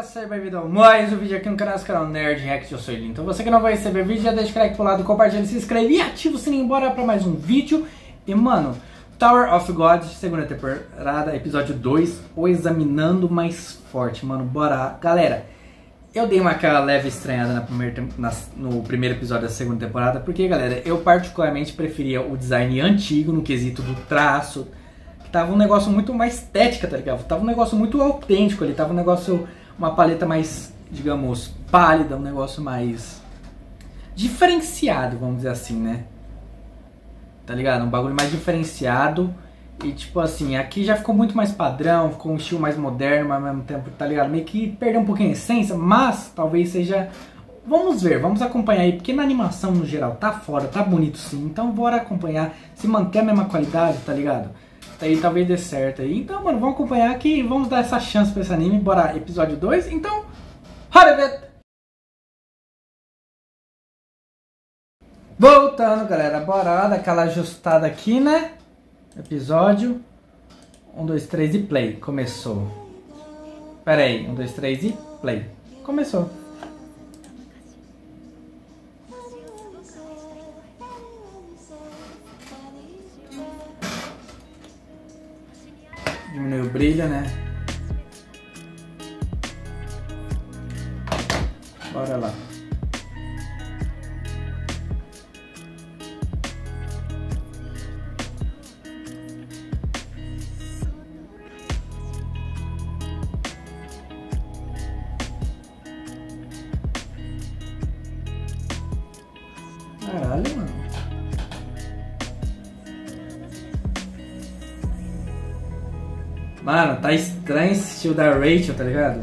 galera, seja bem-vindo a mais um vídeo aqui no canal Nerd React, eu sou o Eli. Então você que não vai receber vídeo, já deixa o like pro lado, compartilha, se inscreve e ativa o sininho, bora pra mais um vídeo. E mano, Tower of God, segunda temporada, episódio 2, o Examinando Mais Forte, mano, bora. Galera, eu dei aquela leve estranhada no primeiro episódio da segunda temporada, porque galera, eu particularmente preferia o design antigo no quesito do traço. Tava um negócio muito mais estética, tá ligado? Tava um negócio muito autêntico ali, tava um negócio, uma paleta mais, digamos, pálida, um negócio mais diferenciado, vamos dizer assim, né? Tá ligado? Um bagulho mais diferenciado e tipo assim, aqui já ficou muito mais padrão, ficou um estilo mais moderno, mas ao mesmo tempo, tá ligado? Meio que perdeu um pouquinho a essência, mas talvez seja... Vamos ver, vamos acompanhar aí, porque na animação no geral tá fora, tá bonito sim, então bora acompanhar, se manter a mesma qualidade, tá ligado? Aí talvez dê certo aí. Então, mano, vamos acompanhar aqui e vamos dar essa chance pra esse anime. Bora, episódio 2. Então, bora ver! Voltando, galera. Bora dar aquela ajustada aqui, né? Episódio 1, 2, 3 e play. Começou. Pera aí. 1, 2, 3 e play. Começou. Diminuiu o brilho, né? Bora lá. Caralho, mano. Mano, tá estranho esse estilo da Rachel, tá ligado?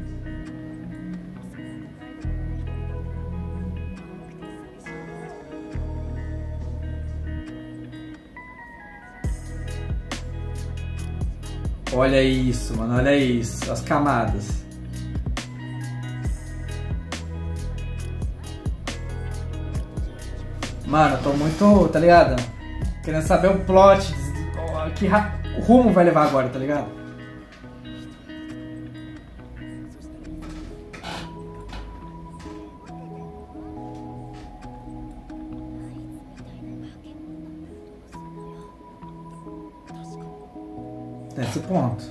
Olha isso, mano, olha isso, as camadas. Mano, eu tô muito, tá ligado? Querendo saber o plot, que rumo vai levar agora, tá ligado? Nesse ponto.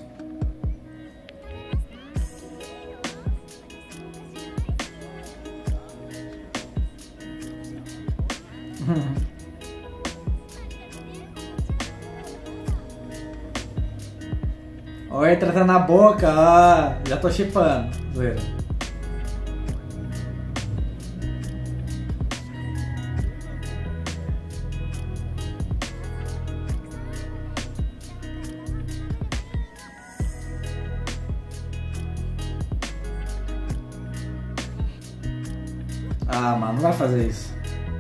Oi, tratando na boca, já tô chipando. Zoeira. Ah, mano, não vai fazer isso.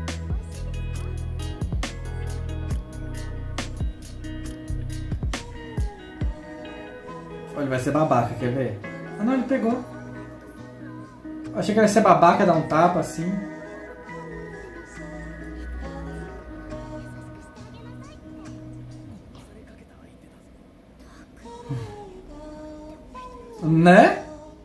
Ele vai ser babaca, quer ver? Ah não, ele pegou. Eu achei que ele ia ser babaca, dar um tapa assim. Né?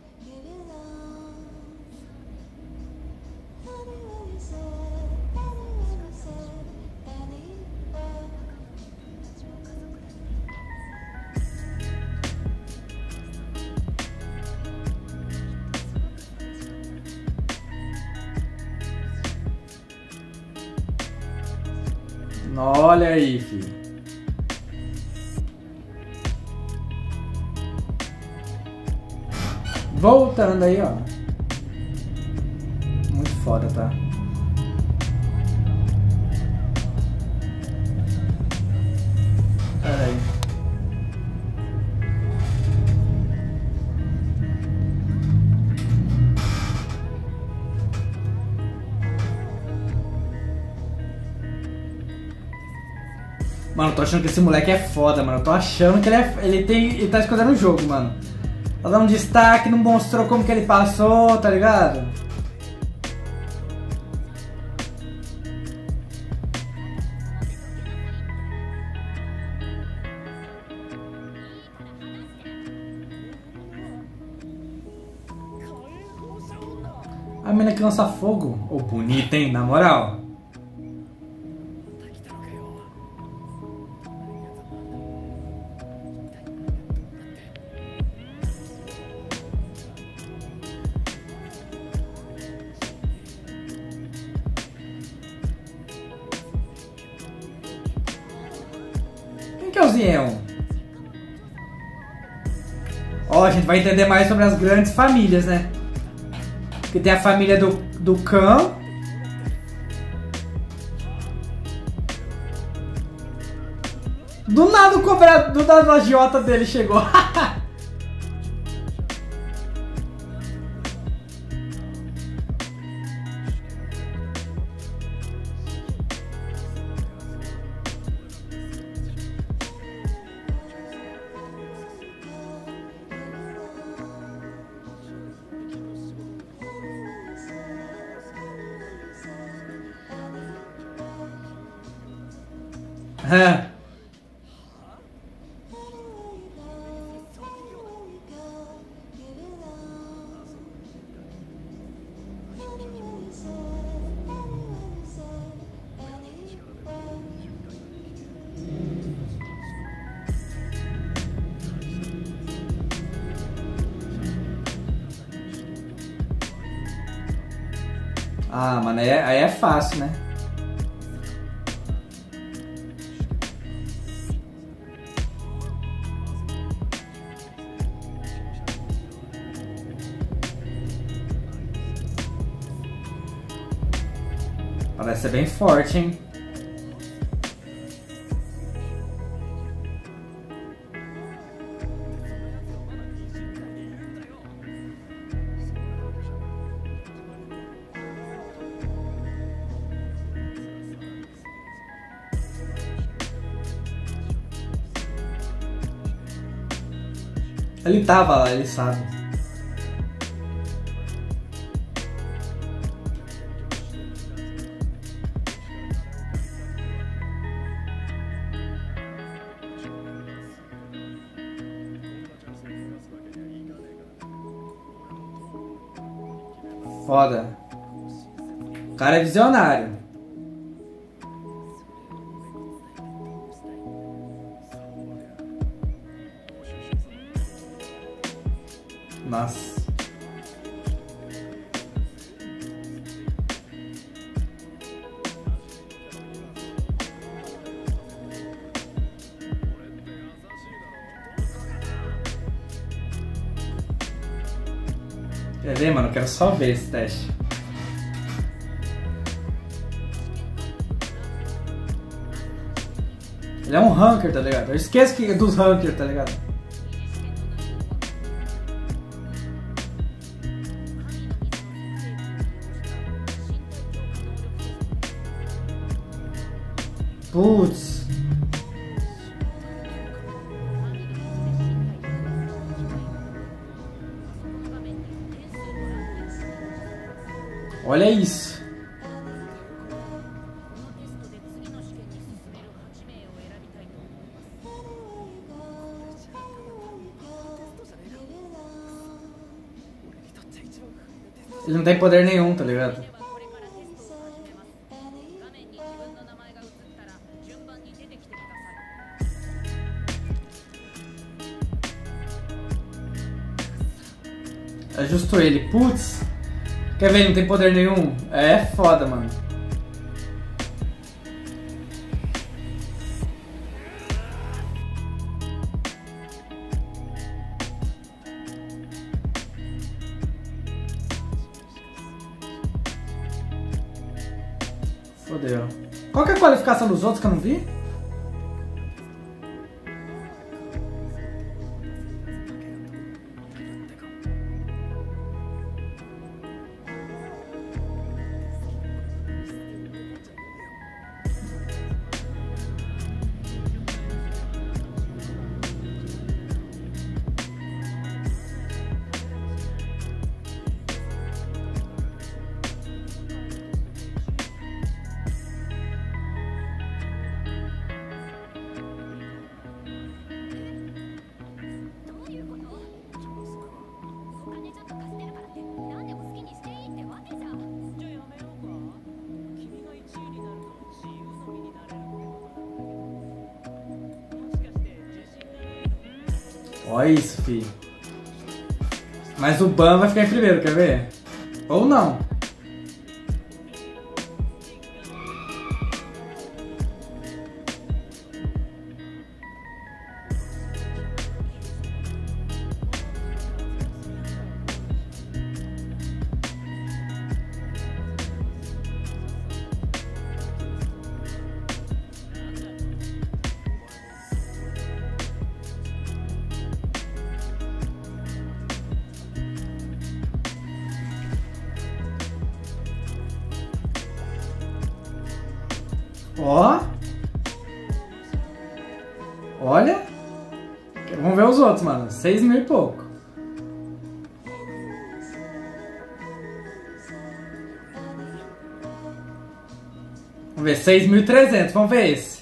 Olha aí, filho. Voltando aí, ó. Muito foda, tá? Pera aí. Mano, eu tô achando que esse moleque é foda, mano. Eu tô achando que ele tá escondendo o jogo, mano. Tá dando um destaque, não mostrou como que ele passou, tá ligado? A mina que lança fogo. Ô, bonita, hein? Na moral. Quem que é o Zion? Ó, a gente vai entender mais sobre as grandes famílias, né? Que tem a família do Khan. Do nada o cobrador da agiota dele chegou. Ah, mano, aí é fácil, né? Parece ser bem forte, hein? Ele tava lá, ele sabe. Foda. O cara é visionário. Nossa. Quer ver, mano? Eu quero só ver esse teste. Ele é um ranker, tá ligado? Eu esqueço que é dos rankers, tá ligado? Putz. Olha isso. Ele não tem poder nenhum, tá ligado? É justo ele. Putz. Quer ver? Ele não tem poder nenhum. É foda, mano. Fodeu. Qual que é a qualificação dos outros que eu não vi? Olha isso, filho. Mas o Ban vai ficar em primeiro, quer ver? Ou não. Ó. Olha. Vamos ver os outros, mano. 6 mil e pouco. Vamos ver, 6.300. Vamos ver esse.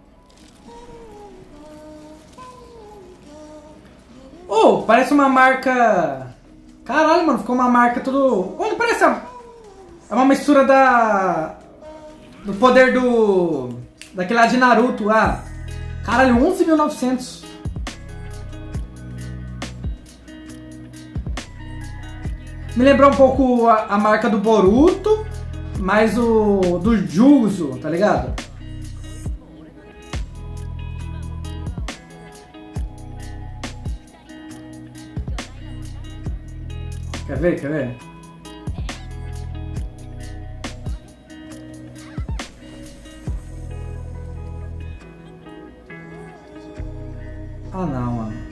Oh, parece uma marca... Caralho, mano. Ficou uma marca tudo... Olha, parece... É uma mistura do poder daquele lá de Naruto. Ah, caralho, 11.900. Me lembrou um pouco a marca do Boruto, mais o do Juzo, tá ligado? Quer ver? Quer ver? Ah não, mano.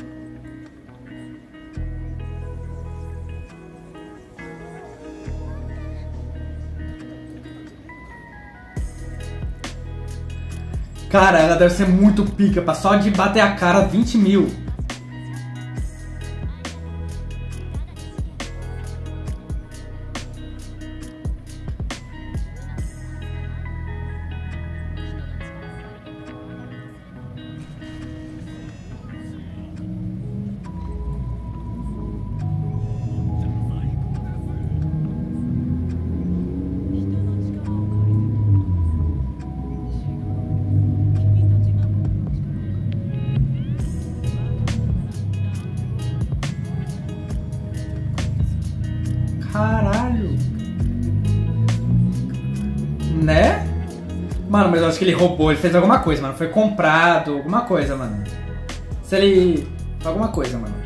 Cara, ela deve ser muito pica, pra só de bater a cara 20 mil. Caralho. Né? Mano, mas eu acho que ele roubou, ele fez alguma coisa, mano. Foi comprado, alguma coisa, mano. Se ele... Alguma coisa, mano.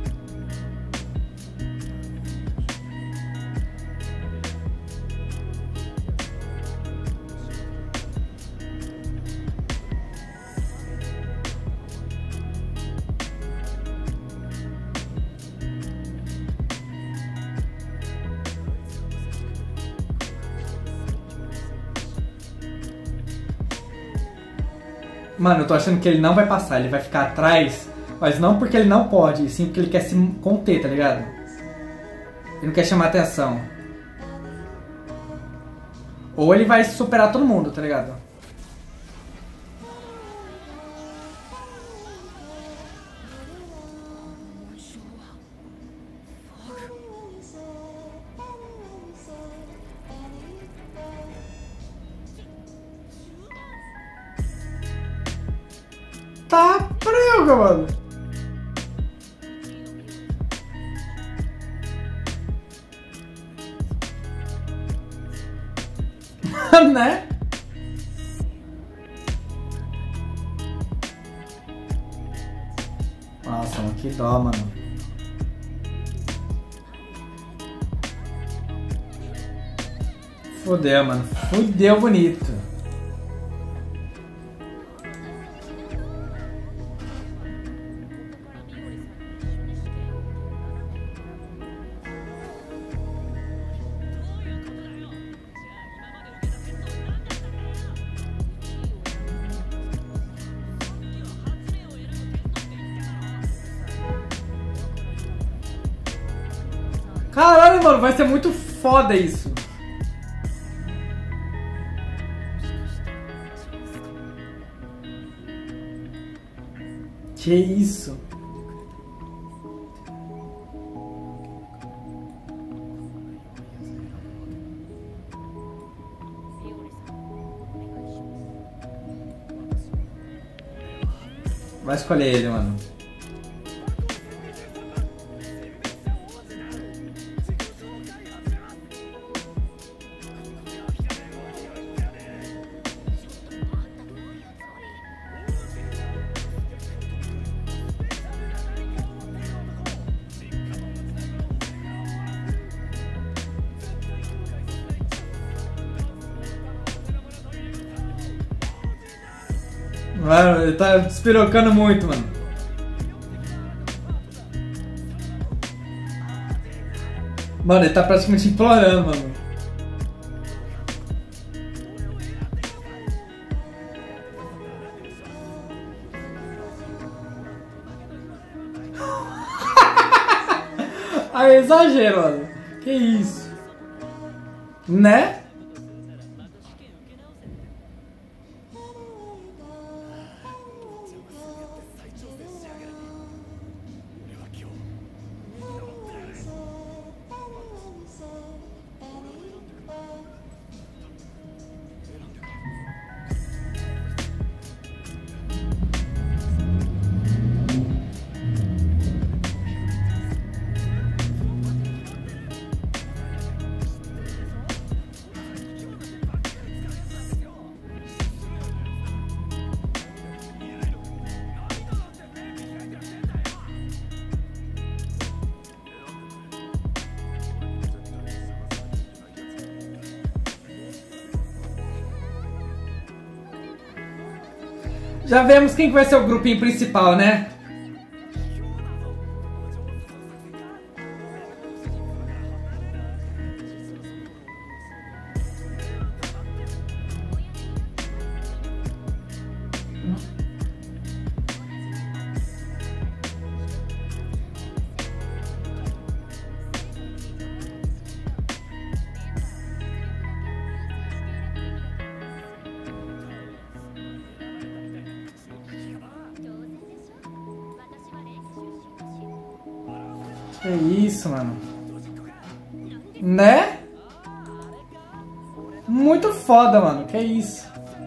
Mano, eu tô achando que ele não vai passar, ele vai ficar atrás, mas não porque ele não pode, e sim porque ele quer se conter, tá ligado? Ele não quer chamar atenção. Ou ele vai superar todo mundo, tá ligado? Tá prego, mano. Né? Nossa, mano, que dó, mano. Fudeu, mano. Fudeu bonito. Caralho, mano, vai ser muito foda isso. Que isso? Vai escolher ele, mano. Mano, ele tá despirocando muito, mano. Mano, ele tá praticamente implorando, mano. Aí é exagero, mano. Que isso? Né? Já vemos quem vai ser o grupinho principal, né? Que isso, mano. Né? Muito foda, mano. Que isso.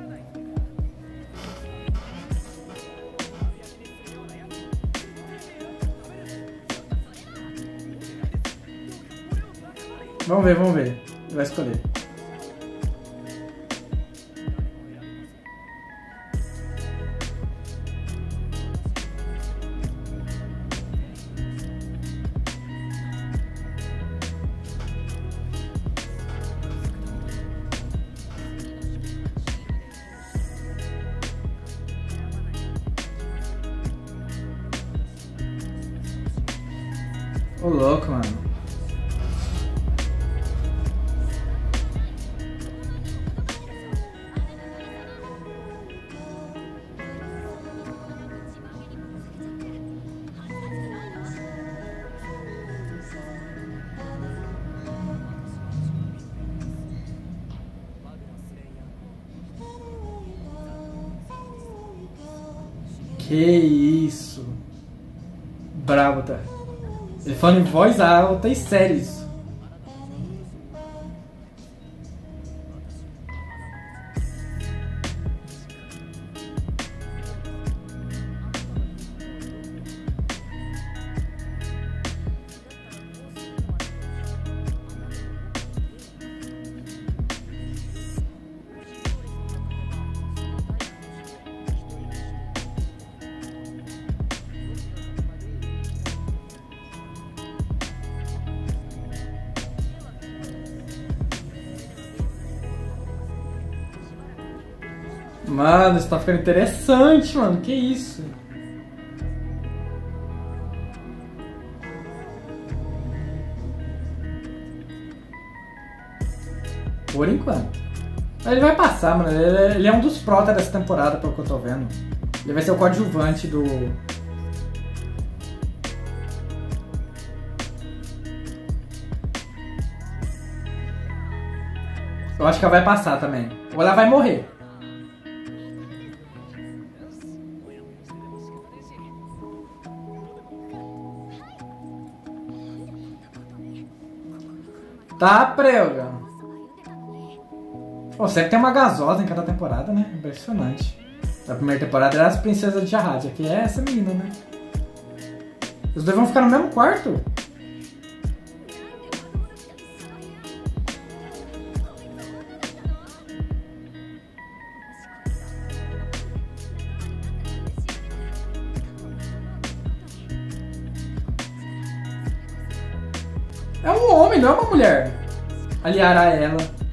Vamos ver, vamos ver. Ele vai escolher. Ô louco, mano. Que isso. Bravo, tá? Ele fala em voz alta e sério isso. Mano, isso tá ficando interessante, mano. Que isso? Por enquanto. Ele vai passar, mano. Ele é um dos prota dessa temporada, pelo que eu tô vendo. Ele vai ser o coadjuvante do... Eu acho que ela vai passar também. Ou ela vai morrer. Tá, prega. Pô, sempre tem uma gasosa em cada temporada, né? Impressionante. Na primeira temporada era as princesas de Jarrad. Aqui é essa menina, né? Os dois vão ficar no mesmo quarto? É um homem, não é uma mulher. Aliar a ela.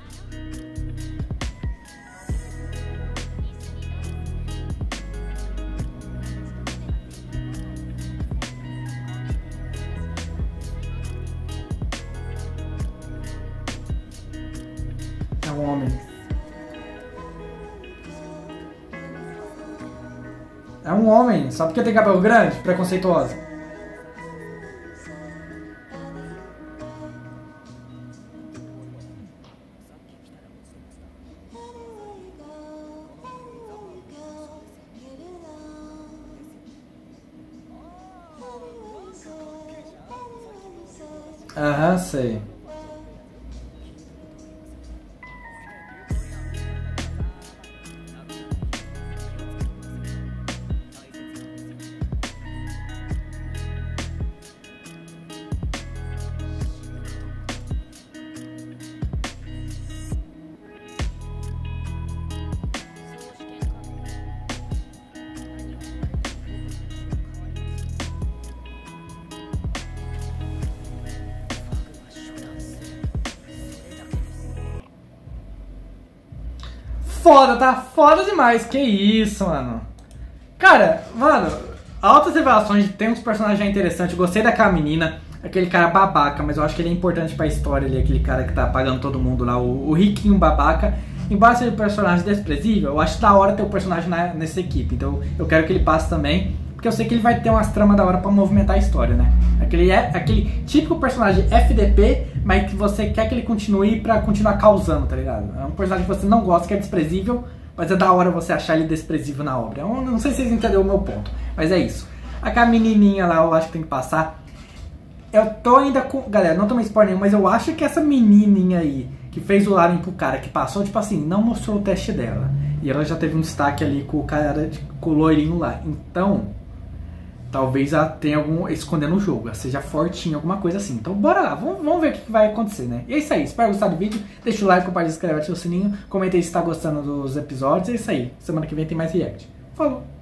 um homem. É um homem, só porque tem cabelo grande, preconceituosa. Aham, sei. Foda, tá foda demais. Que isso, mano. Cara, mano, altas revelações. Tem uns personagens já interessantes. Gostei daquela menina, aquele cara babaca, mas eu acho que ele é importante pra história ali. Aquele cara que tá pagando todo mundo lá, o riquinho babaca. Embora seja um personagem desprezível, eu acho da hora ter o personagem nessa equipe. Então eu quero que ele passe também, porque eu sei que ele vai ter umas tramas da hora pra movimentar a história, né? Aquele típico personagem FDP, mas que você quer que ele continue pra continuar causando, tá ligado? É um personagem que você não gosta, que é desprezível, mas é da hora você achar ele desprezível na obra. Eu não sei se vocês entenderam o meu ponto, mas é isso. Aquela menininha lá, eu acho que tem que passar. Eu tô ainda com... Galera, não tomei spoiler nenhum, mas eu acho que essa menininha aí, que fez o Laren pro cara, que passou, tipo assim, não mostrou o teste dela. E ela já teve um destaque ali com o cara, com o loirinho lá. Então, talvez ela tenha algum escondendo o jogo, ela seja fortinha, alguma coisa assim. Então bora lá, vamos ver o que vai acontecer, né? E é isso aí, espero gostar do vídeo. Deixa o like, compartilha, inscreve, ativa o sininho. Comenta aí se tá gostando dos episódios. É isso aí, semana que vem tem mais react. Falou!